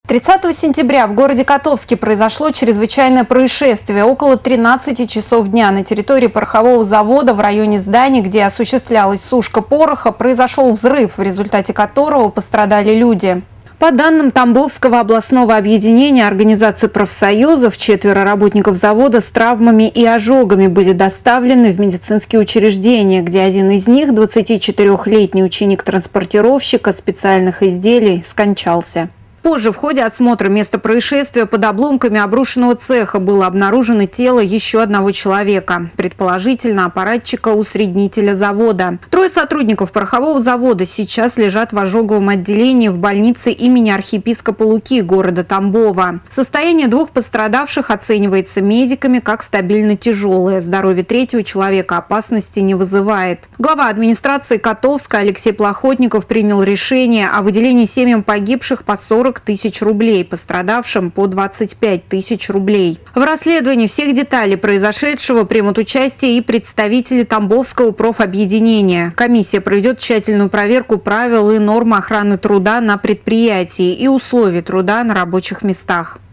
30 сентября в городе Котовске произошло чрезвычайное происшествие. Около 13 часов дня на территории порохового завода в районе здания, где осуществлялась сушка пороха, произошел взрыв, в результате которого пострадали люди. По данным Тамбовского областного объединения организации профсоюзов, 4 работников завода с травмами и ожогами были доставлены в медицинские учреждения, где один из них, 24-летний ученик транспортировщика специальных изделий, скончался. Позже в ходе осмотра места происшествия под обломками обрушенного цеха было обнаружено тело еще одного человека, предположительно аппаратчика-усреднителя завода. 3 сотрудников порохового завода сейчас лежат в ожоговом отделении в больнице имени архиепископа Луки города Тамбова. Состояние 2 пострадавших оценивается медиками как стабильно тяжелое. Здоровье 3-го человека опасности не вызывает. Глава администрации Котовска Алексей Плохотников принял решение о выделении семьям погибших по 40 тысяч рублей, пострадавшим по 25 тысяч рублей. В расследовании всех деталей произошедшего примут участие и представители Тамбовского профобъединения. Комиссия проведет тщательную проверку правил и норм охраны труда на предприятии и условий труда на рабочих местах.